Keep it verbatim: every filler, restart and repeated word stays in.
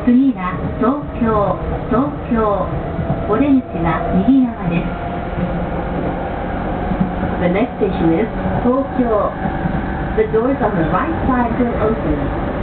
次は東京、東京。お出口は右側です。The next station is Tokyo. The doors on the right side will open.